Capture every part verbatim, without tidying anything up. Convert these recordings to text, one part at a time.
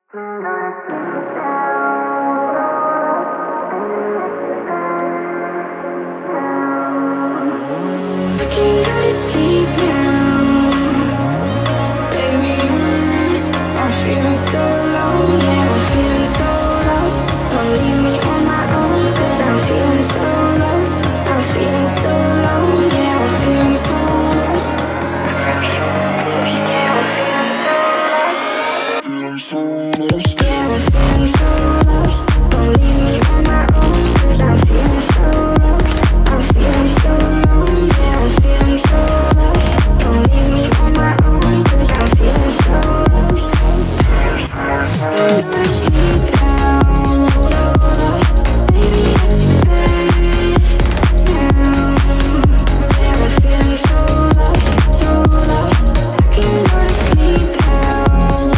Can't go to sleep now, baby. I'm feeling so alone, yeah, I'm feeling so lost. Don't leave me on my own, cause I'm feeling so lost. I'm feeling so alone, yeah, I'm feeling so lost. Yeah, I'm feeling so lost. Feeling so lost. Yeah, I'm feeling so lost. Don't leave me on my own, cause I'm feeling so lost. I'm feeling so alone, yeah, I'm feeling so lost. Don't leave me on my own, cause I'm feeling so lost. Can't go to sleep now, so lost. Baby, it's bad now. Yeah, I'm feeling so lost, so lost. I can't go to sleep now.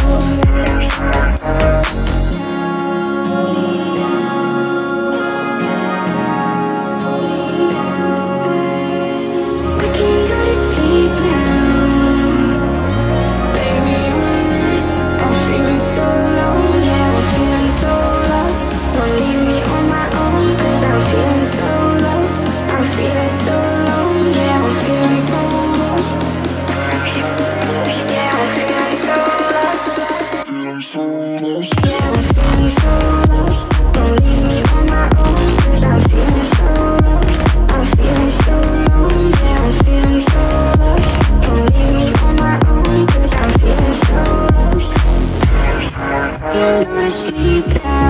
I can't go to sleep now, baby. I'm feeling so alone, yeah, I'm feeling so lost. Don't leave me on my own, cause I'm feeling so lost. I'm feeling so alone, yeah, I'm feeling so lost. Yeah, I'm feeling so lost. Feeling so lost. Yeah, I'm feeling so lost. Don't leave me on my own, cause I'm feeling so lost. I'm feeling so alone, yeah, I'm feeling so lost. Don't leave me on my own, cause I'm feeling so lost. Can't go to sleep now.